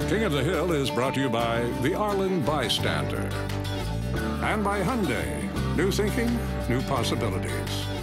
King of the Hill is brought to you by the Arlen Bystander and by Hyundai. New thinking, new possibilities.